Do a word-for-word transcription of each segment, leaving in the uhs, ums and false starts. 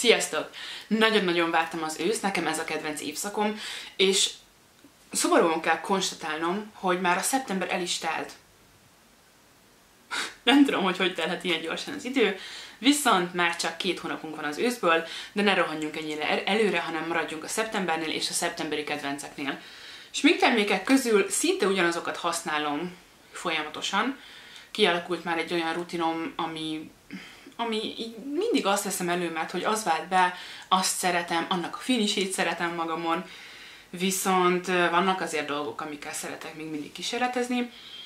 Sziasztok! Nagyon-nagyon vártam az ősz, nekem ez a kedvenc évszakom, és szomorúan kell konstatálnom, hogy már a szeptember el is telt. Nem tudom, hogy hogy telhet ilyen gyorsan az idő, viszont már csak két hónapunk van az őszből, de ne rohanjunk ennyire előre, hanem maradjunk a szeptembernél és a szeptemberi kedvenceknél. Sminktermékek közül szinte ugyanazokat használom folyamatosan. Kialakult már egy olyan rutinom, ami, ami így mindig azt veszem elő, mert hogy az vált be, azt szeretem, annak a finisét szeretem magamon, viszont vannak azért dolgok, amikkel szeretek még mindig kísérletezni.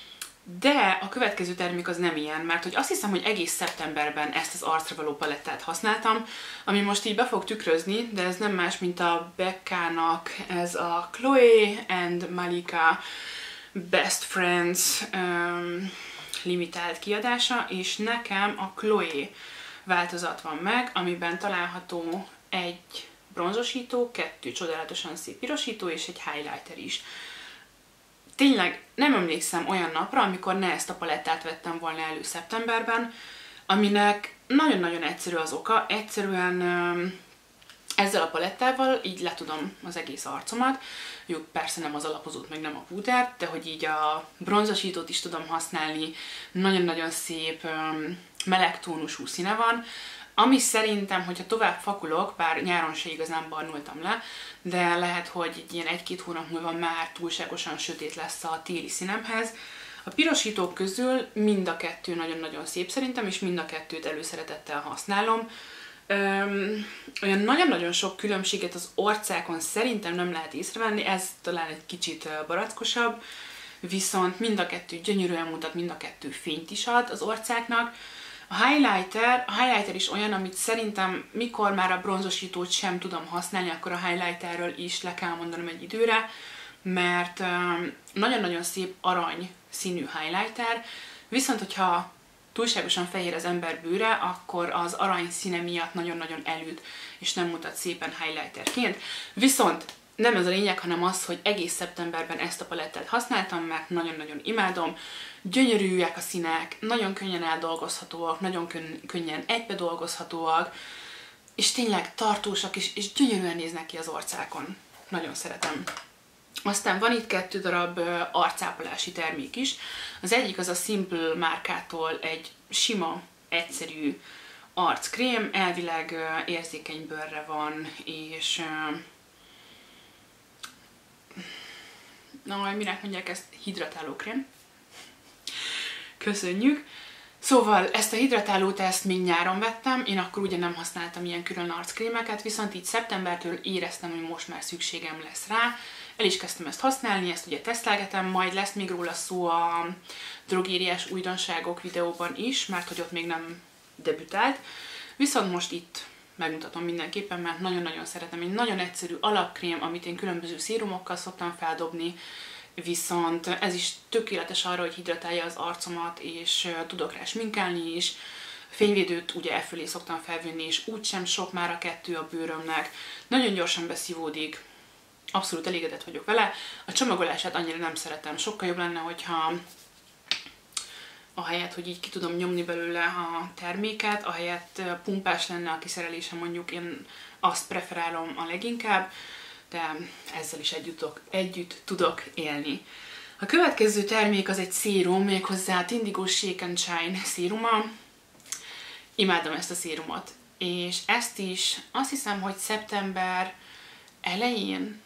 De a következő termék az nem ilyen, mert hogy azt hiszem, hogy egész szeptemberben ezt az arcra való palettát használtam, ami most így be fog tükrözni, de ez nem más, mint a Becca-nak ez a Chloe and Malika Best Friends um, limitált kiadása, és nekem a Chloe változat van meg, amiben található egy bronzosító, kettő csodálatosan szép pirosító és egy highlighter is. Tényleg nem emlékszem olyan napra, amikor ne ezt a palettát vettem volna elő szeptemberben, aminek nagyon-nagyon egyszerű az oka, egyszerűen ezzel a palettával így letudom az egész arcomat. Jó, persze nem az alapozót, meg nem a púdert, de hogy így a bronzosítót is tudom használni, nagyon-nagyon szép meleg tónusú színe van, ami szerintem, hogyha tovább fakulok, bár nyáron se igazán barnultam le, de lehet, hogy egy ilyen egy-két hónap múlva már túlságosan sötét lesz a téli színemhez. A pirosítók közül mind a kettő nagyon-nagyon szép szerintem, és mind a kettőt előszeretettel használom. Öm, olyan nagyon-nagyon sok különbséget az orcákon szerintem nem lehet észrevenni, ez talán egy kicsit barackosabb, viszont mind a kettő gyönyörűen mutat, mind a kettő fényt is ad az orcáknak. A highlighter, a highlighter is olyan, amit szerintem mikor már a bronzosítót sem tudom használni, akkor a highlighterről is le kell mondanom egy időre, mert nagyon-nagyon szép arany színű highlighter, viszont hogyha túlságosan fehér az ember bőre, akkor az arany színe miatt nagyon-nagyon elüt, és nem mutat szépen highlighterként. Viszont nem ez a lényeg, hanem az, hogy egész szeptemberben ezt a palettát használtam, mert nagyon-nagyon imádom. Gyönyörűek a színek, nagyon könnyen eldolgozhatóak, nagyon könny könnyen egybe dolgozhatóak, és tényleg tartósak, és, és gyönyörűen néznek ki az arcákon. Nagyon szeretem. Aztán van itt kettő darab arcápolási termék is. Az egyik az a Simple márkától egy sima, egyszerű arckrém, elvileg érzékeny bőrre van, és na, majd minek mondják ezt? Hidratálókrém. Köszönjük! Szóval ezt a hidratálót ezt még nyáron vettem, én akkor ugye nem használtam ilyen külön arckrémeket, viszont így szeptembertől éreztem, hogy most már szükségem lesz rá. El is kezdtem ezt használni, ezt ugye tesztelgetem, majd lesz még róla szó a drogériás újdonságok videóban is, mert hogy ott még nem debütált. Viszont most itt megmutatom mindenképpen, mert nagyon-nagyon szeretem. Egy nagyon egyszerű alapkrém, amit én különböző szérumokkal szoktam feldobni, viszont ez is tökéletes arra, hogy hidratálja az arcomat, és tudok rá sminkálni is. Fényvédőt ugye e fölé szoktam felvenni, és úgysem sok már a kettő a bőrömnek. Nagyon gyorsan beszívódik, abszolút elégedett vagyok vele. A csomagolását annyira nem szeretem, sokkal jobb lenne, hogyha ahelyett, hogy így ki tudom nyomni belőle a terméket, ahelyett pumpás lenne a kiszerelése, mondjuk én azt preferálom a leginkább, de ezzel is együtt tudok, együtt tudok élni. A következő termék az egy szérum, méghozzá a Indigo Shake and Shine széruma. Imádom ezt a szérumot, és ezt is azt hiszem, hogy szeptember elején,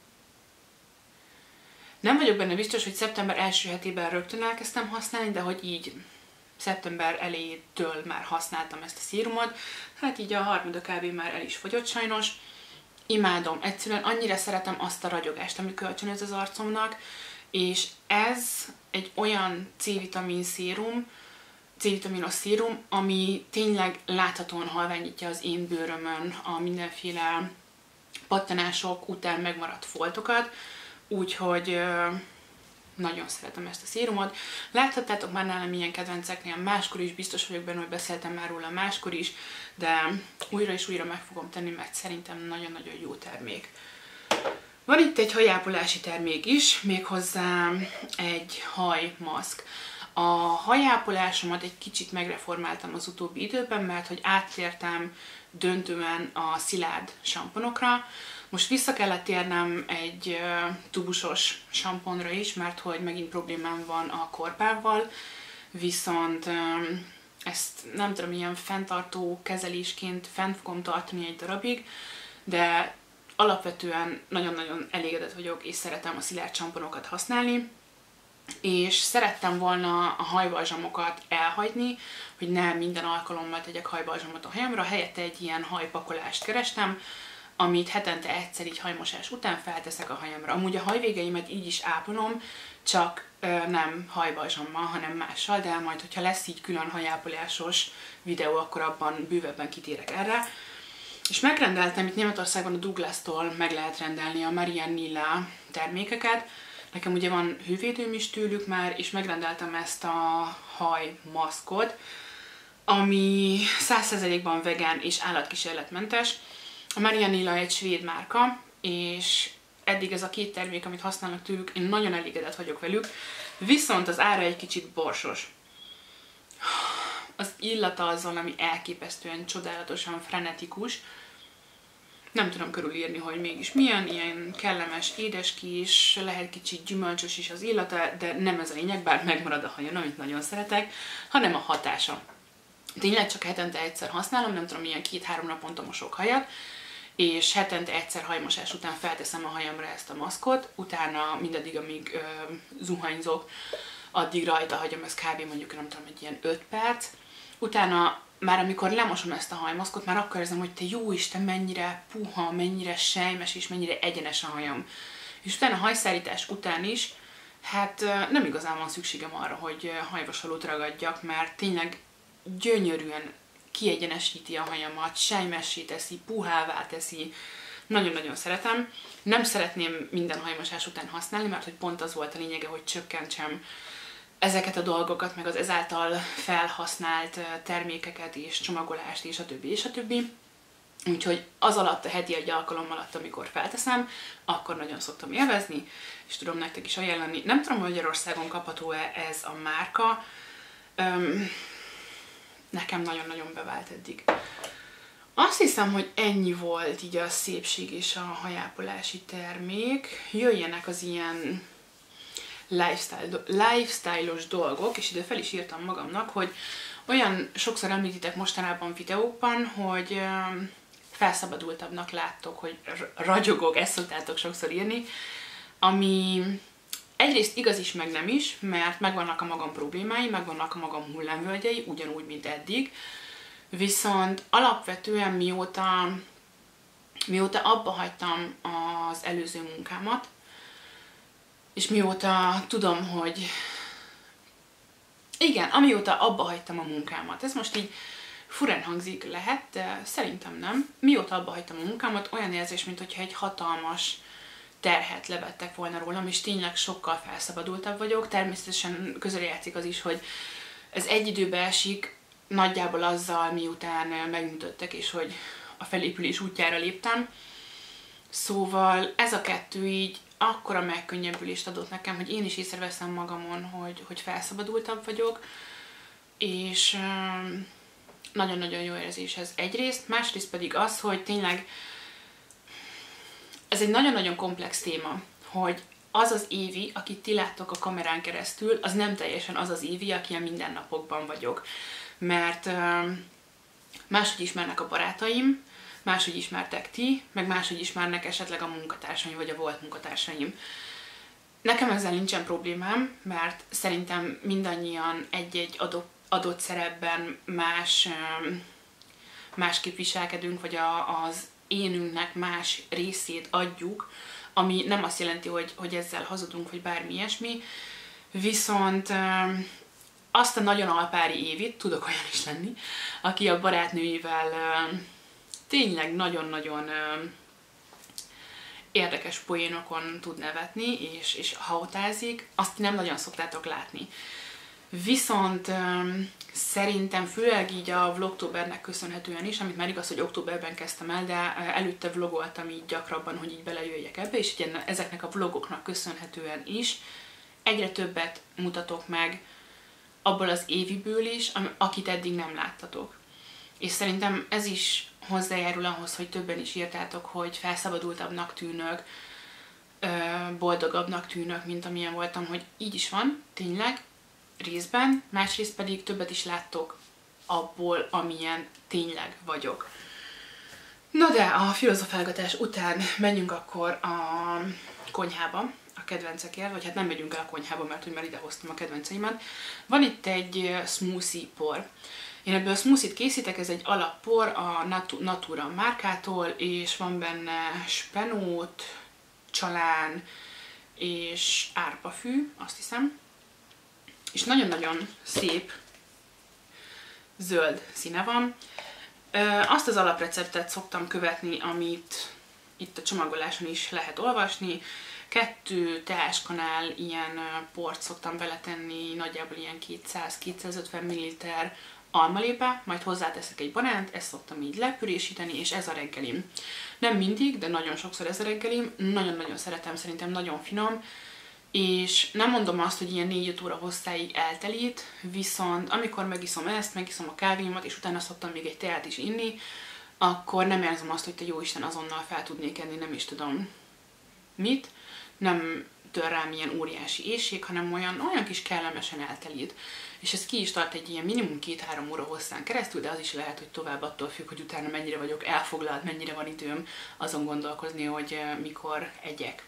nem vagyok benne biztos, hogy szeptember első hetében rögtön elkezdtem használni, de hogy így szeptember elejétől már használtam ezt a szérumot, hát így a harmada kb. Már el is fogyott sajnos. Imádom, egyszerűen annyira szeretem azt a ragyogást, ami kölcsönöz az arcomnak, és ez egy olyan C-vitamin szérum, C-vitaminos szérum, ami tényleg láthatóan halványítja az én bőrömön a mindenféle pattanások után megmaradt foltokat, úgyhogy nagyon szeretem ezt a szérumot. Láthattátok már nálam ilyen kedvenceknél, máskor is, biztos vagyok benne, hogy beszéltem már róla máskor is, de újra és újra meg fogom tenni, mert szerintem nagyon-nagyon jó termék. Van itt egy hajápolási termék is, méghozzá egy hajmaszk. A hajápolásomat egy kicsit megreformáltam az utóbbi időben, mert hogy áttértem döntően a szilárd samponokra. Most vissza kellett térnem egy tubusos samponra is, mert hogy megint problémám van a korpával, viszont ezt nem tudom, ilyen fenntartó kezelésként fent fogom tartani egy darabig, de alapvetően nagyon-nagyon elégedett vagyok, és szeretem a szilárd samponokat használni, és szerettem volna a hajbalzsamokat elhagyni, hogy ne minden alkalommal tegyek hajbalzsamot a hajamra, helyette egy ilyen hajpakolást kerestem, amit hetente egyszer így hajmosás után felteszek a hajamra. Amúgy a hajvégeimet így is ápolom, csak ö, nem hajbalzsammal, hanem mással, de majd, hogyha lesz így külön hajápolásos videó, akkor abban bővebben kitérek erre. És megrendeltem, itt Németországban a Douglas-tól meg lehet rendelni a Marianne termékeket. Nekem ugye van hővédőm is tőlük már, és megrendeltem ezt a hajmaszkot, ami száz százalékban vegán és állatkísérletmentes. A Marianne egy svéd márka, és eddig ez a két termék, amit használnak tőlük, én nagyon elégedett vagyok velük, viszont az ára egy kicsit borsos. Az illata az valami elképesztően, csodálatosan frenetikus. Nem tudom körülírni, hogy mégis milyen, ilyen kellemes, édeskés, lehet kicsit gyümölcsös is az illata, de nem ez a lényeg, bár megmarad a hajam, amit nagyon szeretek, hanem a hatása. Tényleg csak hetente egyszer használom, nem tudom, ilyen két-három naponta mosok hajat, és hetente egyszer hajmosás után felteszem a hajamra ezt a maszkot, utána mindaddig, amíg ö, zuhanyzok, addig rajta hagyom, ez kb. Mondjuk, nem tudom, egy ilyen öt perc. Utána már amikor lemosom ezt a hajmaszkot, már akkor érzem, hogy te jóisten, mennyire puha, mennyire sejmes és mennyire egyenes a hajam. És utána a hajszárítás után is, hát nem igazán van szükségem arra, hogy hajvasalót ragadjak, mert tényleg gyönyörűen kiegyenesíti a hajamat, sejmessé teszi, puhává teszi. Nagyon-nagyon szeretem. Nem szeretném minden hajmosás után használni, mert hogy pont az volt a lényege, hogy csökkentsem ezeket a dolgokat, meg az ezáltal felhasznált termékeket és csomagolást és a többi és a többi. Úgyhogy az alatt, a heti egy alkalom alatt, amikor felteszem, akkor nagyon szoktam élvezni, és tudom nektek is ajánlani. Nem tudom, Magyarországon kapható-e ez a márka. Öm, nekem nagyon-nagyon bevált eddig. Azt hiszem, hogy ennyi volt így a szépség és a hajápolási termék. Jöjjenek az ilyen lifestyle, lifestyle-os dolgok, és ide fel is írtam magamnak, hogy olyan sokszor említitek mostanában videókban, hogy felszabadultabbnak láttok, hogy ragyogok, ezt szoktátok sokszor írni, ami egyrészt igaz is, meg nem is, mert megvannak a magam problémái, megvannak a magam hullámvölgyei, ugyanúgy, mint eddig, viszont alapvetően mióta, mióta abba hagytam az előző munkámat, és mióta tudom, hogy igen, amióta abba hagytam a munkámat, ez most így furán hangzik lehet, de szerintem nem. Mióta abba hagytam a munkámat, olyan érzés, mintha egy hatalmas terhet levettek volna rólam, és tényleg sokkal felszabadultabb vagyok. Természetesen közrejátszik az is, hogy ez egy időbe esik, nagyjából azzal, miután megműtöttek, és hogy a felépülés útjára léptem. Szóval ez a kettő így akkora megkönnyebbülést adott nekem, hogy én is észreveszem magamon, hogy, hogy felszabadultabb vagyok, és nagyon-nagyon jó érzés ez egyrészt, másrészt pedig az, hogy tényleg ez egy nagyon-nagyon komplex téma, hogy az az Évi, akit ti láttok a kamerán keresztül, az nem teljesen az az Évi, aki a mindennapokban vagyok. Mert máshogy ismernek a barátaim, máshogy ismertek ti, meg máshogy ismernek esetleg a munkatársaim, vagy a volt munkatársaim. Nekem ezzel nincsen problémám, mert szerintem mindannyian egy-egy adott, adott szerepben más, másképp viselkedünk, vagy a, az énünknek más részét adjuk, ami nem azt jelenti, hogy, hogy ezzel hazudunk, vagy bármi ilyesmi. Viszont azt a nagyon alpári Évit, tudok olyan is lenni, aki a barátnőivel tényleg nagyon-nagyon érdekes poénokon tud nevetni, és, és haotázik, azt nem nagyon szoktátok látni. Viszont um, szerintem főleg így a vlogtobernek köszönhetően is, amit már igaz, hogy októberben kezdtem el, de előtte vlogoltam így gyakrabban, hogy így belejöjjek ebbe, és így ezeknek a vlogoknak köszönhetően is egyre többet mutatok meg abból az Éviből is, akit eddig nem láttatok. és szerintem ez is hozzájárul ahhoz, hogy többen is írtátok, hogy felszabadultabbnak tűnök, boldogabbnak tűnök, mint amilyen voltam, hogy így is van, tényleg, részben, másrészt pedig többet is láttok abból, amilyen tényleg vagyok. Na de a filozofálgatás után menjünk akkor a konyhába, a kedvencekért, vagy hát nem megyünk el a konyhába, mert hogy már ide hoztam a kedvenceimet. Van itt egy smoothie por. Én ebből a smoothie-t készítek, ez egy alappor a Natura márkától, és van benne spenót, csalán és árpafű, azt hiszem. És nagyon-nagyon szép zöld színe van. Azt az alapreceptet szoktam követni, amit itt a csomagoláson is lehet olvasni. Kettő teáskanál ilyen port szoktam beletenni, nagyjából ilyen kétszáz-kétszázötven milliliter almalépe, majd hozzáteszek egy banánt, ezt szoktam így lepürésíteni, és ez a reggelim. Nem mindig, de nagyon sokszor ez a reggelim, nagyon-nagyon szeretem, szerintem nagyon finom, és nem mondom azt, hogy ilyen négy-öt óra hosszáig eltelít, viszont amikor megiszom ezt, megiszom a kávémat, és utána szoktam még egy teát is inni, akkor nem érzem azt, hogy te jóisten azonnal fel tudnék enni, nem is tudom mit, nem tör rám ilyen óriási éhség, hanem olyan, olyan kis kellemesen eltelít. És ez ki is tart egy ilyen minimum két-három óra hosszán keresztül, de az is lehet, hogy tovább attól függ, hogy utána mennyire vagyok elfoglalt, mennyire van időm azon gondolkozni, hogy mikor egyek.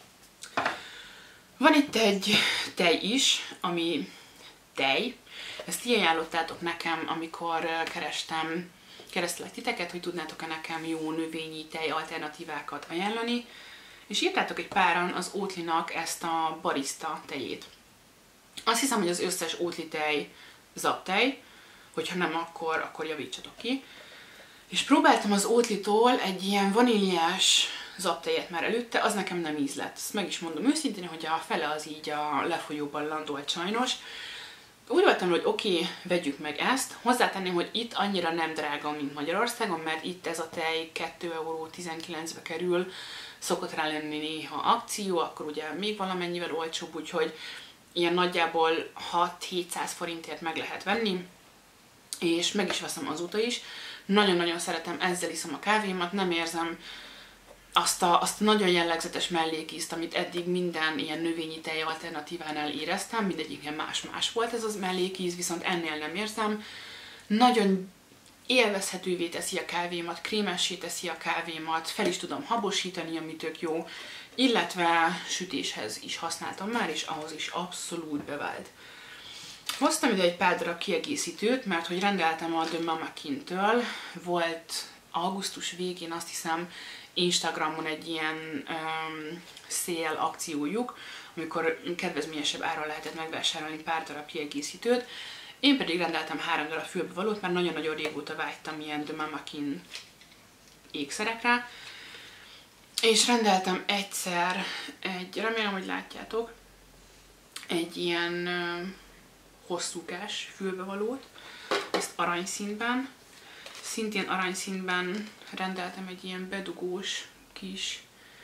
Van itt egy tej is, ami tej. Ezt ti ajánlottátok nekem, amikor kerestem, kerestelek titeket, hogy tudnátok-e nekem jó növényi tej alternatívákat ajánlani. És írtátok egy páran az Oatly-nak ezt a barista tejét. Azt hiszem, hogy az összes Oatly tej zaptej, hogyha nem, akkor, akkor javítsatok ki. És próbáltam az Oatly-tól egy ilyen vaníliás zaptejet már előtte, az nekem nem ízlett. Ezt meg is mondom őszintén, hogy a fele az így a lefolyóban landolt sajnos. Úgy voltam, hogy oké, okay, vegyük meg ezt. Hozzátenném, hogy itt annyira nem drága, mint Magyarországon, mert itt ez a tej két euró tizenkilencbe kerül, szokott rá lenni néha akció, akkor ugye még valamennyivel olcsóbb, úgyhogy ilyen nagyjából hat-hétszáz forintért meg lehet venni, és meg is veszem azóta is. Nagyon-nagyon szeretem, ezzel iszom a kávémat, nem érzem azt a, azt a nagyon jellegzetes mellékízt, amit eddig minden ilyen növényi tej alternatívánál éreztem, mindegyiknél más-más volt ez az mellékíz, viszont ennél nem érzem. Nagyon élvezhetővé teszi a kávémat, krémessé teszi a kávémat, fel is tudom habosítani, ami tök jó, illetve sütéshez is használtam már, és ahhoz is abszolút bevált. Hoztam ide egy pár darab kiegészítőt, mert hogy rendeltem a The Mamakin-től, volt augusztus végén, azt hiszem, Instagramon egy ilyen um, szél akciójuk, amikor kedvezményesebb áron lehetett megvásárolni pár darab kiegészítőt. Én pedig rendeltem három darab fülbevalót, mert nagyon-nagyon régóta vágytam ilyen The Mamakin ékszerekre. És rendeltem egyszer egy, remélem, hogy látjátok, egy ilyen uh, hosszúkás fülbevalót, ezt aranyszínben. Szintén aranyszínben rendeltem egy ilyen bedugós kis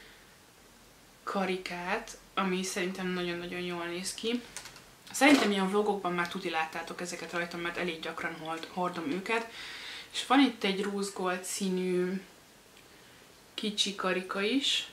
karikát, ami szerintem nagyon-nagyon jól néz ki. Szerintem ilyen vlogokban már tuti láttátok ezeket rajtam, mert elég gyakran hordom őket. És van itt egy rose gold színű kicsi karika is.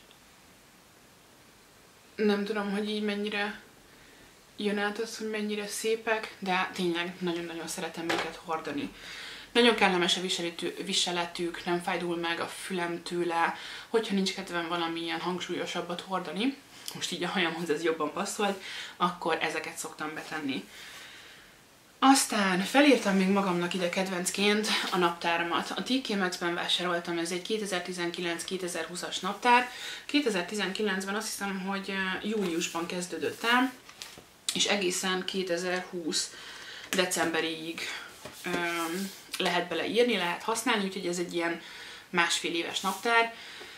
Nem tudom, hogy így mennyire jön át az, hogy mennyire szépek, de tényleg nagyon-nagyon szeretem őket hordani. Nagyon kellemes a viseletük, nem fájdul meg a fülem tőle, hogyha nincs kedvem valamilyen hangsúlyosabbat hordani, most így a hajamhoz ez jobban passzolt, akkor ezeket szoktam betenni. Aztán felírtam még magamnak ide kedvencként a naptáramat. A té ká Maxx-ben vásároltam, ez egy kétezer-tizenkilenc-kétezer-húszas naptár. kétezer-tizenkilencben azt hiszem, hogy júliusban kezdődött el, és egészen kétezer-húsz decemberig öm, lehet beleírni, lehet használni, úgyhogy ez egy ilyen másfél éves naptár.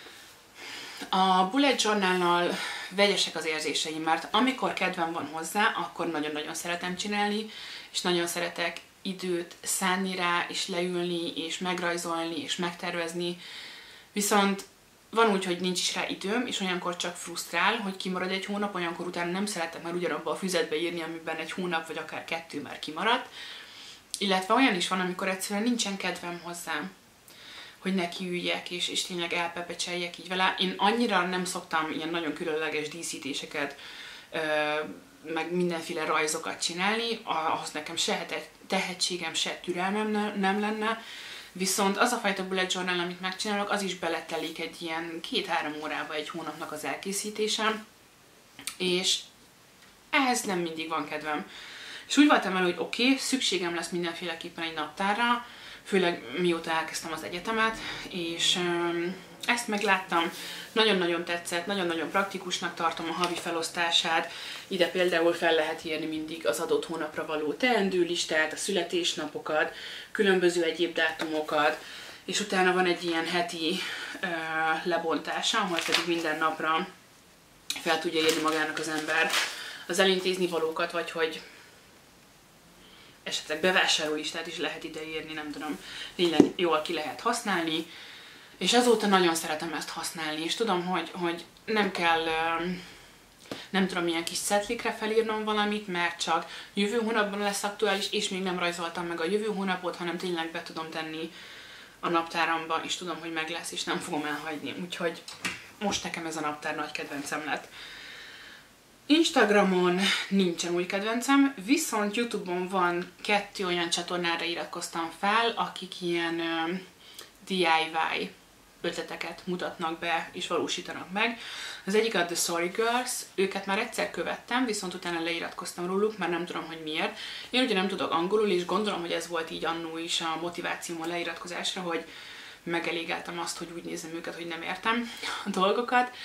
A bullet journal-nal vegyesek az érzéseim, mert amikor kedvem van hozzá, akkor nagyon-nagyon szeretem csinálni, és nagyon szeretek időt szánni rá, és leülni, és megrajzolni, és megtervezni. Viszont van úgy, hogy nincs is rá időm, és olyankor csak frusztrál, hogy kimarad egy hónap, olyankor utána nem szeretek már ugyanabba a füzetbe írni, amiben egy hónap, vagy akár kettő már kimaradt. illetve olyan is van, amikor egyszerűen nincsen kedvem hozzá, hogy nekiüljek, és, és tényleg elpepecseljek így vele. Én annyira nem szoktam ilyen nagyon különleges díszítéseket, ö, meg mindenféle rajzokat csinálni, ahhoz nekem se tehetségem, se türelmem ne, nem lenne, viszont az a fajta bullet journal, amit megcsinálok, az is beletelik egy ilyen két-három órába egy hónapnak az elkészítésem, és ehhez nem mindig van kedvem. És úgy voltam el, hogy oké, okay, szükségem lesz mindenféleképpen egy naptárra, főleg mióta elkezdtem az egyetemet, és um, ezt megláttam, nagyon-nagyon tetszett, nagyon-nagyon praktikusnak tartom a havi felosztását. Ide például fel lehet írni mindig az adott hónapra való teendőlistát, a születésnapokat, különböző egyéb dátumokat, és utána van egy ilyen heti uh, lebontása, ahol pedig minden napra fel tudja írni magának az ember az elintézni valókat, vagy hogy esetleg bevásárlólistát is lehet ide írni, nem tudom, tényleg jól ki lehet használni, és azóta nagyon szeretem ezt használni, és tudom, hogy, hogy nem kell, nem tudom, milyen kis szetlikre felírnom valamit, mert csak jövő hónapban lesz aktuális, és még nem rajzoltam meg a jövő hónapot, hanem tényleg be tudom tenni a naptáramba, és tudom, hogy meg lesz, és nem fogom elhagyni. Úgyhogy most nekem ez a naptár nagy kedvencem lett. Instagramon nincsen új kedvencem, viszont YouTube-on van kettő olyan csatornára iratkoztam fel, akik ilyen uh, dé i vaj ötleteket mutatnak be és valósítanak meg. Az egyik a The Sorry Girls, őket már egyszer követtem, viszont utána leiratkoztam róluk, mert nem tudom, hogy miért. Én ugye nem tudok angolul, és gondolom, hogy ez volt így annó is a motivációm a leiratkozásra, hogy megelégáltam azt, hogy úgy nézem őket, hogy nem értem a dolgokat.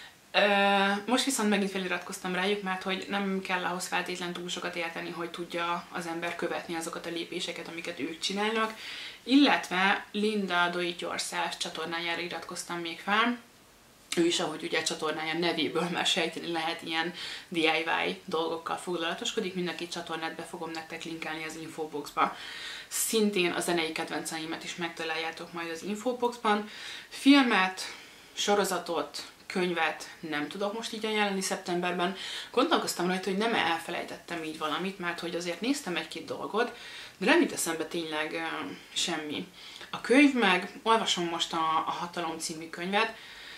Most viszont megint feliratkoztam rájuk, mert hogy nem kell ahhoz feltétlen túl sokat érteni, hogy tudja az ember követni azokat a lépéseket, amiket ők csinálnak. Illetve Linda Do It Yourself csatornájára iratkoztam még fel. Ő is, ahogy ugye a csatornája nevéből már sejteni lehet, ilyen dé i vaj dolgokkal foglalatoskodik. Mind a két csatornát be fogom nektek linkelni az infoboxba. Szintén a zenei kedvenceimet is megtaláljátok majd az infoboxban. Filmet, sorozatot, könyvet nem tudok most így ajánlani szeptemberben. Gondolkoztam rajta, hogy nem elfelejtettem így valamit, mert hogy azért néztem egy-két dolgot, de nem jut eszembe tényleg uh, semmi. A könyv meg, olvasom most a, a Hatalom című könyvet,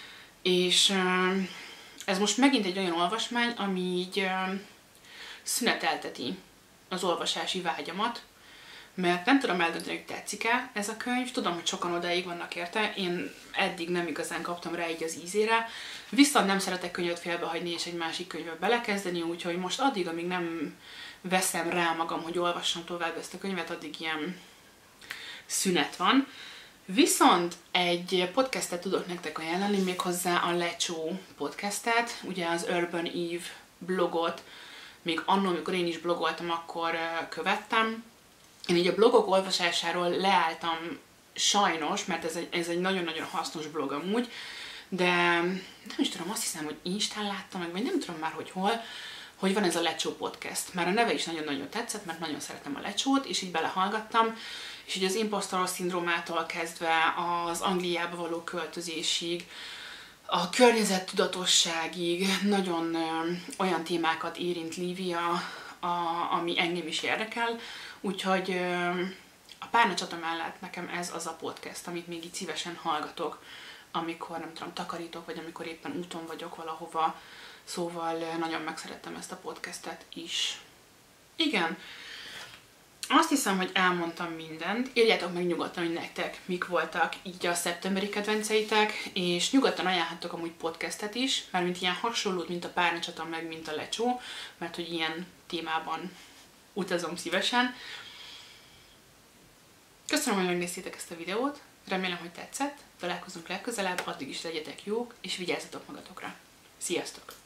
és uh, ez most megint egy olyan olvasmány, ami így uh, szünetelteti az olvasási vágyamat, mert nem tudom eldönteni, hogy tetszik-e ez a könyv, tudom, hogy sokan odáig vannak érte, én eddig nem igazán kaptam rá így az ízére, viszont nem szeretek könyvet félbehagyni és egy másik könyvbe belekezdeni, úgyhogy most addig, amíg nem veszem rá magam, hogy olvassam tovább ezt a könyvet, addig ilyen szünet van. Viszont egy podcastet tudok nektek ajánlani, méghozzá a Lecsó podcastet, ugye az Urban Eve blogot, még annól, amikor én is blogoltam, akkor követtem. Én így a blogok olvasásáról leálltam sajnos, mert ez egy, ez egy nagyon-nagyon hasznos blog amúgy, de nem is tudom, azt hiszem, hogy Instán láttam meg, vagy nem tudom már, hogy hol, hogy van ez a Lecsó podcast. Már a neve is nagyon-nagyon tetszett, mert nagyon szeretem a Lecsót, és így belehallgattam, és így az imposztoros szindrómától kezdve az Angliába való költözésig, a környezettudatosságig nagyon ö, olyan témákat érint Lívia, a, ami engem is érdekel, úgyhogy ö, a párnacsata mellett nekem ez az a podcast, amit még így szívesen hallgatok, amikor nem tudom, takarítok, vagy amikor éppen úton vagyok valahova, szóval nagyon megszerettem ezt a podcastet is. Igen, azt hiszem, hogy elmondtam mindent. Írjátok meg nyugodtan, hogy nektek mik voltak így a szeptemberi kedvenceitek, és nyugodtan ajánlhattok amúgy podcastet is, mármint ilyen hasonlót, mint a párnacsata, meg mint a Lecsó, mert hogy ilyen témában utazom szívesen. Köszönöm, hogy megnéztétek ezt a videót, remélem, hogy tetszett, találkozunk legközelebb, addig is legyetek jók, és vigyázzatok magatokra. Sziasztok!